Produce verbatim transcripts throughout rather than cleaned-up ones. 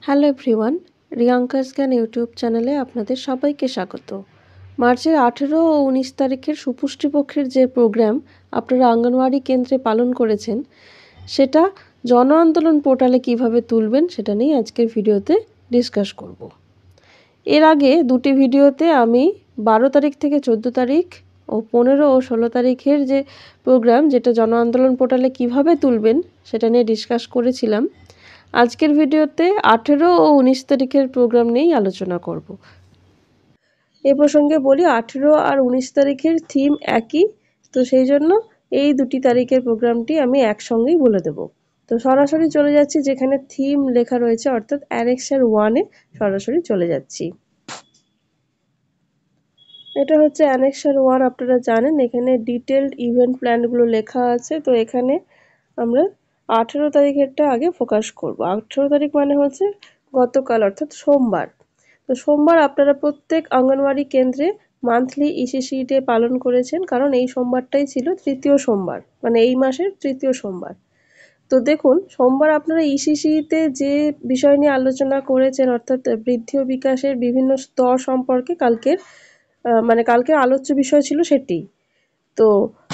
Hello everyone, রিয়াঙ্কাস জ্ঞান YouTube চ্যানেলে আপনাদের সবাইকে স্বাগত। মার্চের আঠেরো ও উনিশ তারিখের সুপুষ্টিপক্ষের যে প্রোগ্রাম আপনারা অঙ্গনওয়াড়ি কেন্দ্রে পালন করেছেন, সেটা জন আন্দোলন পোর্টালে কিভাবে তুলবেন সেটা নিয়ে আজকের ভিডিওতে ডিসকাস করব। এর আগে দুটি ভিডিওতে আমি বারো তারিখ থেকে চোদ্দো তারিখ ও পনেরো ও ষোলো তারিখের যে প্রোগ্রাম, যেটা জন আন্দোলন পোর্টালে কিভাবে তুলবেন সেটা নিয়ে ডিসকাস করেছিলাম। আজকের ভিডিওতে আঠেরো ও উনিশ তারিখের প্রোগ্রাম নিয়েই আলোচনা করব। এ প্রসঙ্গে বলি, আঠেরো আর উনিশ তারিখের থিম একই, তো সেই জন্য এই দুটি তারিখের প্রোগ্রামটি আমি একসঙ্গেই বলে দেব। তো সরাসরি চলে যাচ্ছি যেখানে থিম লেখা রয়েছে, অর্থাৎ অ্যানেক্সার ওয়ানে সরাসরি চলে যাচ্ছি। এটা হচ্ছে অ্যানেক্সার ওয়ান, আপনারা জানেন এখানে ডিটেলড ইভেন্ট প্ল্যানগুলো লেখা আছে। তো এখানে আমরা আঠেরো তারিখেরটা আগে ফোকাস করব। আঠেরো তারিখ মানে হচ্ছে গতকাল, অর্থাৎ সোমবার। তো সোমবার আপনারা প্রত্যেক অঙ্গনওয়াড়ি কেন্দ্রে মান্থলি ইসিসি ডে পালন করেছেন, কারণ এই সোমবারটাই ছিল তৃতীয় সোমবার, মানে এই মাসের তৃতীয় সোমবার। তো দেখুন, সোমবার আপনারা ইসিসিতে যে বিষয় নিয়ে আলোচনা করেছেন, অর্থাৎ বৃদ্ধি ও বিকাশের বিভিন্ন স্তর সম্পর্কে কালকের মানে কালকের আলোচ্য বিষয় ছিল সেটি। তো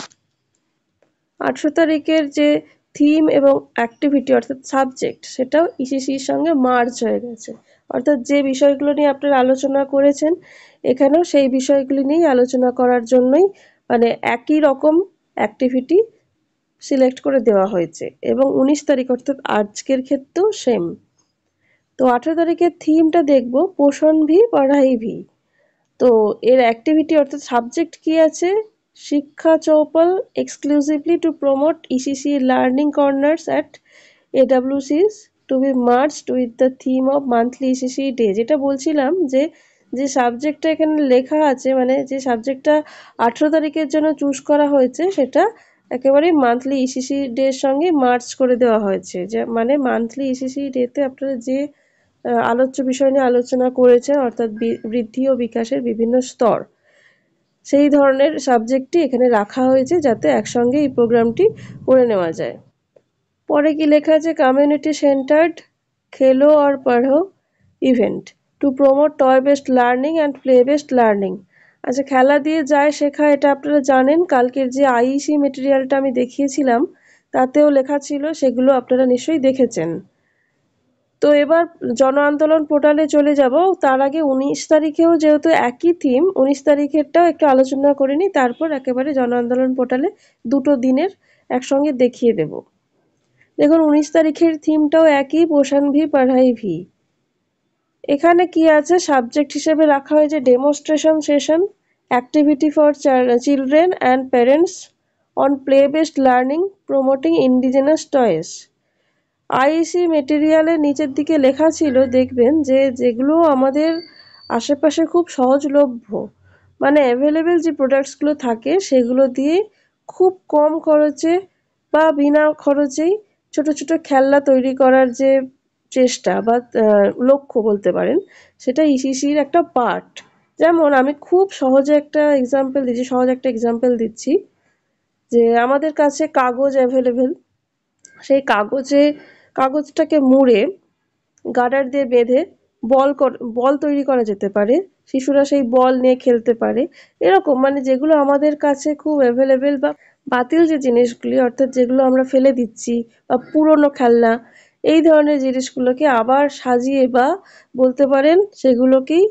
আঠেরো তারিখের যে থিম এবং অ্যাক্টিভিটি অর্থাৎ সাবজেক্ট, সেটাও ইসিসির সঙ্গে মার্জ হয়ে গেছে। অর্থাৎ যে বিষয়গুলো নিয়ে আপনারা আলোচনা করেছেন, এখানেও সেই বিষয়গুলি নিয়েই আলোচনা করার জন্যই মানে একই রকম অ্যাক্টিভিটি সিলেক্ট করে দেওয়া হয়েছে। এবং উনিশ তারিখ অর্থাৎ আজকের ক্ষেত্রেও সেম। তো আঠেরো তারিখের থিমটা দেখব পোষণ ভি পড়াই ভি। তো এর অ্যাক্টিভিটি অর্থাৎ সাবজেক্ট কি আছে, Shiksha Chaupal exclusively to promote ECC learning corners at এডাব্লিউসিস to be merged with the theme of monthly ECC day. যেটা বলছিলাম যে যে সাবজেক্টটা এখানে লেখা আছে, মানে যে সাবজেক্টটা আঠেরো তারিখের জন্য চুজ করা হয়েছে, সেটা একেবারেই মান্থলি ইসিসি ডের সঙ্গে মার্জ করে দেওয়া হয়েছে। যে মানে মান্থলি ইসিসি ডেতে আপনারা যে আলোচ্য বিষয় নিয়ে আলোচনা করেছেন, অর্থাৎ বৃদ্ধি ও বিকাশের বিভিন্ন স্তর, সেই ধরনের সাবজেক্টটি এখানে রাখা হয়েছে যাতে একসঙ্গে এই প্রোগ্রামটি করে নেওয়া যায়। পরে কি লেখা আছে, কমিউনিটি সেন্টার্ড খেলো আর পড়ো event to promote toy based learning and play based learning. আচ্ছা, খেলা দিয়ে যায় শেখা, এটা আপনারা জানেন। কালকের যে আইইসি মেটেরিয়ালটা আমি দেখিয়েছিলাম তাতেও লেখা ছিল, সেগুলো আপনারা নিশ্চয়ই দেখেছেন। তো এবার জন আন্দোলন পোর্টালে চলে যাব। তার আগে উনিশ তারিখেও যেহেতু একই থিম, উনিশ তারিখেরটাও একটু আলোচনা করে নিই, তারপর একেবারে জন আন্দোলন পোর্টালে দুটো দিনের একসঙ্গে দেখিয়ে দেব। দেখুন, উনিশ তারিখের থিমটাও একই, পোষণ ভি পড়াই ভি। এখানে কি আছে, সাবজেক্ট হিসেবে রাখা হয়েছে demonstration session, activity for children and parents on play based learning promoting indigenous toys. IEC মেটেরিয়ালের নিচের দিকে লেখা ছিল, দেখবেন যে যেগুলো আমাদের আশেপাশে খুব সহজলভ্য, মানে অ্যাভেলেবেল যে প্রোডাক্টসগুলো থাকে, সেগুলো দিয়ে খুব কম খরচে বা বিনা খরচেই ছোট ছোট খেলনা তৈরি করার যে চেষ্টা বা লক্ষ্য বলতে পারেন, সেটা ইসিসির একটা পার্ট। যেমন আমি খুব সহজে একটা এক্সাম্পল দিচ্ছি সহজ একটা এক্সাম্পল দিচ্ছি যে আমাদের কাছে কাগজ অ্যাভেলেবেল, সেই কাগজে কাগজটাকে মুড়ে গার্ডার দিয়ে বেঁধে বল বল তৈরি করা যেতে পারে। শিশুরা সেই বল নিয়ে খেলতে পারে। এরকম মানে যেগুলো আমাদের কাছে খুব অ্যাভেলেবেল বা বাতিল যে জিনিসগুলি, অর্থাৎ যেগুলো আমরা ফেলে দিচ্ছি বা পুরনো খেলনা, এই ধরনের জিনিসগুলোকে আবার সাজিয়ে বা বলতে পারেন সেগুলোকেই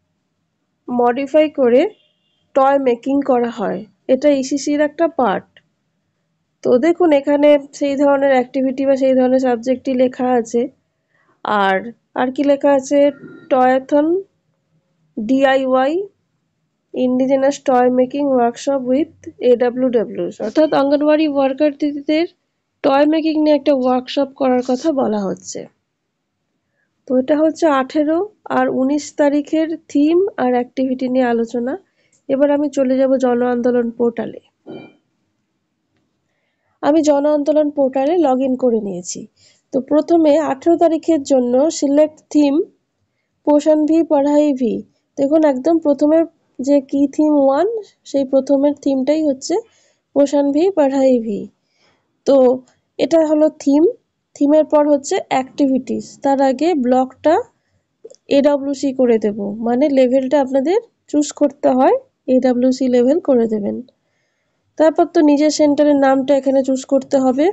মডিফাই করে টয় মেকিং করা হয়। এটা ইসিসির একটা পার্ট। তো দেখুন, এখানে সেই ধরনের অ্যাক্টিভিটি বা সেই ধরনের সাবজেক্টই লেখা আছে। আর আর কি লেখা আছে, toyathon DIY indigenous toy making workshop with এডাব্লিউডাব্লিউস, অর্থাৎ অঙ্গনওয়াড়ি ওয়ার্কার দিদিদের টয় মেকিং নিয়ে একটা ওয়ার্কশপ করার কথা বলা হচ্ছে। তো এটা হচ্ছে আঠেরো আর উনিশ তারিখের থিম আর অ্যাক্টিভিটি নিয়ে আলোচনা। এবার আমি চলে যাব জন আন্দোলন পোর্টালে। আমি জন আন্দোলন পোর্টালে লগ ইন করে নিয়েছি। তো প্রথমে আঠেরো তারিখের জন্য সিলেক্ট থিম পোষণ ভি পড়াই ভি। দেখুন, একদম প্রথমে যে কি থিম ওয়ান, সেই প্রথমের থিমটাই হচ্ছে পোষণ ভি পড়াই ভি। তো এটা হলো থিম। থিমের পর হচ্ছে অ্যাক্টিভিটিস, তার আগে ব্লকটা এডব্লিউসি করে দেব, মানে লেভেলটা আপনাদের চুজ করতে হয় এডব্লিউসি লেভেল করে দেবেন। তারপর তো নিজের সেন্টারের নামটা এখানে চুজ করতে হবে।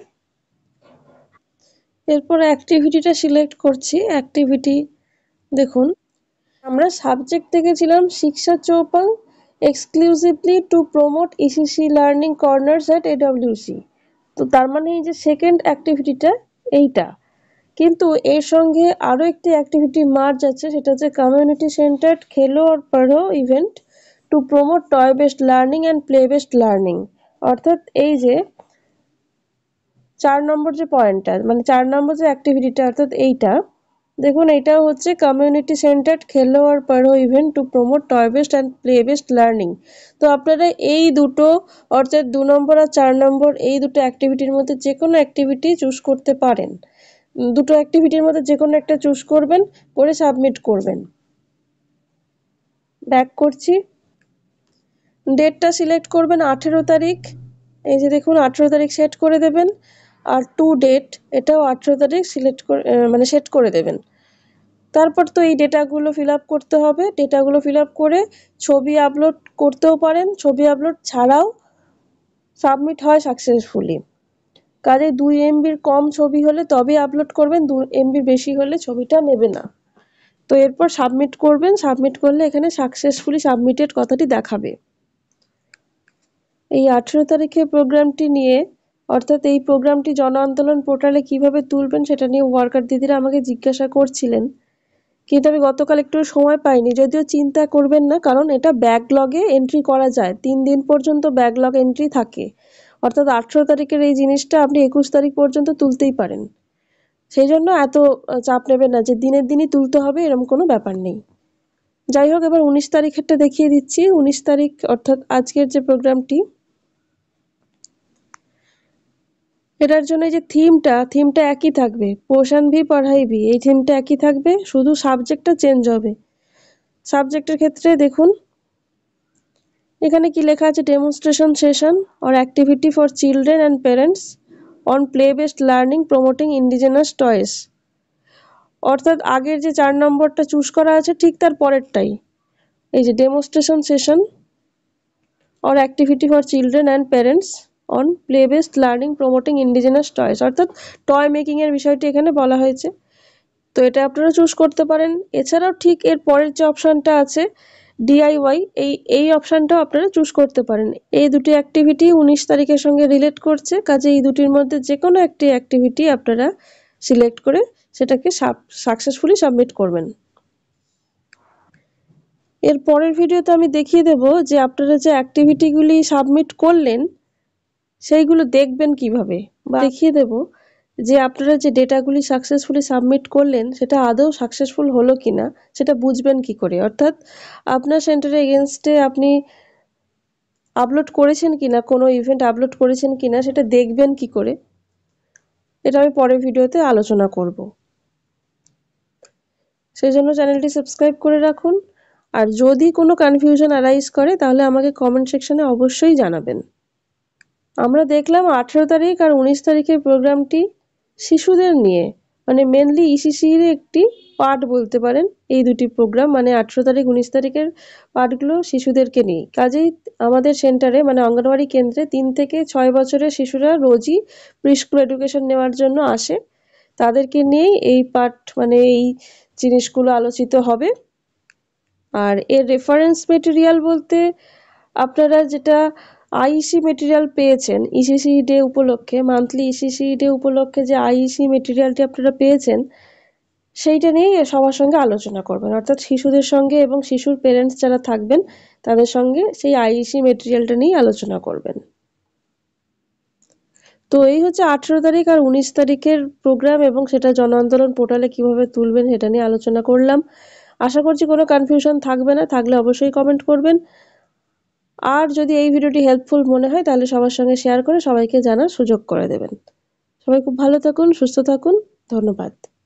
এরপর অ্যাক্টিভিটিটা সিলেক্ট করছি। অ্যাক্টিভিটি দেখুন, আমরা সাবজেক্ট থেকে ছিলাম Shiksha Chaupal exclusively to promote ECC learning corners at AWC. তো তার মানে এই যে সেকেন্ড অ্যাক্টিভিটিটা এইটা, কিন্তু এর সঙ্গে আরও একটি অ্যাক্টিভিটি মার্জ আছে, সেটা হচ্ছে কমিউনিটি সেন্টার্ড খেলো আর পড়ো event to promote toy based learning and play based learning. অর্থাৎ এই যে চার নম্বর যে পয়েন্টটা, মানে চার নম্বর যে অ্যাক্টিভিটিটা, অর্থাৎ এইটা দেখুন, এটাও হচ্ছে কমিউনিটি সেন্টার্ড খেলো আর পড়ো event to promote toy based and play based learning. তো আপনারা এই দুটো, অর্থাৎ দু নম্বর আর চার নম্বর, এই দুটো অ্যাক্টিভিটির মধ্যে যে কোনো অ্যাক্টিভিটি চুজ করতে পারেন। দুটো অ্যাক্টিভিটির মধ্যে যে কোনো একটা চুজ করবেন, করে সাবমিট করবেন। ব্যাক করছি। ডেটটা সিলেক্ট করবেন আঠেরো তারিখ। এই যে দেখুন আঠেরো তারিখ সেট করে দেবেন। আর টু ডেট, এটাও আঠেরো তারিখ সিলেক্ট করে মানে সেট করে দেবেন। তারপর তো এই ডেটাগুলো ফিল আপ করতে হবে। ডেটাগুলো ফিল আপ করে ছবি আপলোড করতেও পারেন, ছবি আপলোড ছাড়াও সাবমিট হয় সাকসেসফুলি। কাজে দুই এমবির কম ছবি হলে তবে আপলোড করবেন, দু এমবির বেশি হলে ছবিটা নেবে না। তো এরপর সাবমিট করবেন। সাবমিট করলে এখানে সাকসেসফুলি সাবমিটেড কথাটি দেখাবে। এই আঠেরো তারিখের প্রোগ্রামটি নিয়ে, অর্থাৎ এই প্রোগ্রামটি জন আন্দোলন পোর্টালে কিভাবে তুলবেন সেটা নিয়ে ওয়ার্কার দিদিরা আমাকে জিজ্ঞাসা করছিলেন, কিন্তু আমি গতকাল একটু সময় পাইনি। যদিও চিন্তা করবেন না, কারণ এটা ব্যাকলগে এন্ট্রি করা যায়, তিন দিন পর্যন্ত ব্যাকলগ এন্ট্রি থাকে। অর্থাৎ আঠেরো তারিখের এই জিনিসটা আপনি একুশ তারিখ পর্যন্ত তুলতেই পারেন। সেই জন্য এত চাপ নেবেন না যে দিনের দিনই তুলতে হবে, এরকম কোনো ব্যাপার নেই। যাই হোক, এবার উনিশ তারিখেরটা দেখিয়ে দিচ্ছি। উনিশ তারিখ অর্থাৎ আজকের যে প্রোগ্রামটি, এটার জন্য যে থিমটা থিমটা একই থাকবে, পোষণ ভি পড়াই ভি, এই থিমটা একই থাকবে, শুধু সাবজেক্টটা চেঞ্জ হবে। সাবজেক্টের ক্ষেত্রে দেখুন এখানে কি লেখা আছে, demonstration session or activity for children and parents on play based learning promoting indigenous toys. অর্থাৎ আগের যে চার নম্বরটা চুজ করা আছে ঠিক তার পরেরটাই। এই যে demonstration session or activity for children and parents on play based learning promoting indigenous toys, অর্থাৎ টয় মেকিংয়ের বিষয়টি এখানে বলা হয়েছে। তো এটা আপনারা চুজ করতে পারেন। এছাড়াও ঠিক এর পরের যে অপশানটা আছে ডিআইওয়াই, এই এই অপশানটাও আপনারা চুজ করতে পারেন। এই দুটি অ্যাক্টিভিটি উনিশ তারিখের সঙ্গে রিলেট করছে, কাজে এই দুটির মধ্যে যে কোনো একটি অ্যাক্টিভিটি আপনারা সিলেক্ট করে সেটাকে সাকসেসফুলি সাবমিট করবেন। এর পরের ভিডিওতে আমি দেখিয়ে দেব যে আপনারা যে অ্যাক্টিভিটিগুলি সাবমিট করলেন সেইগুলো দেখবেন কিভাবে, বা দেখিয়ে দেব যে আপনারা যে ডেটাগুলি সাকসেসফুলি সাবমিট করলেন সেটা আদৌ সাকসেসফুল হলো কিনা সেটা বুঝবেন কি করে। অর্থাৎ আপনার সেন্টারে এগেনস্টে আপনি আপলোড করেছেন কিনা, কোনো ইভেন্ট আপলোড করেছেন কিনা সেটা দেখবেন কি করে, এটা আমি পরের ভিডিওতে আলোচনা করব। সেই জন্য চ্যানেলটি সাবস্ক্রাইব করে রাখুন। আর যদি কোনো কনফিউশন অ্যারাইজ করে তাহলে আমাকে কমেন্ট সেকশনে অবশ্যই জানাবেন। আমরা দেখলাম আঠেরো তারিখ আর উনিশ তারিখের প্রোগ্রামটি শিশুদের নিয়ে, মানে মেনলি ইসিসির একটি পার্ট বলতে পারেন এই দুটি প্রোগ্রাম, মানে আঠেরো তারিখ উনিশ তারিখের পার্টগুলো শিশুদেরকে নিয়ে। কাজেই আমাদের সেন্টারে মানে অঙ্গনওয়াড়ি কেন্দ্রে তিন থেকে ছয় বছরের শিশুরা রোজই প্রি স্কুল এডুকেশন নেওয়ার জন্য আসে, তাদেরকে নিয়েই এই পার্ট মানে এই জিনিসগুলো আলোচিত হবে। আর এর রেফারেন্স মেটেরিয়াল বলতে আপনারা যেটা আইইসি মেটেরিয়াল পেয়েছেন ইসিসি ডে উপলক্ষে, মান্থলি ইসিসি ডে উপলক্ষে যে আইইসি মেটেরিয়ালটি আপনারা পেয়েছেন সেইটা নিয়েই সবার সঙ্গে আলোচনা করবেন, অর্থাৎ শিশুদের সঙ্গে এবং শিশুর পেরেন্টস যারা থাকবেন তাদের সঙ্গে সেই আইইসি মেটেরিয়ালটা নিয়েই আলোচনা করবেন। তো এই হচ্ছে আঠেরো তারিখ আর উনিশ তারিখের প্রোগ্রাম, এবং সেটা জন আন্দোলন পোর্টালে কিভাবে তুলবেন সেটা নিয়ে আলোচনা করলাম। আশা করছি কোনো কনফিউশন থাকবে না, থাকলে অবশ্যই কমেন্ট করবেন। আর যদি এই ভিডিওটি হেল্পফুল মনে হয় তাহলে সবার সঙ্গে শেয়ার করে সবাইকে জানার সুযোগ করে দেবেন। সবাই খুব ভালো থাকুন, সুস্থ থাকুন, ধন্যবাদ।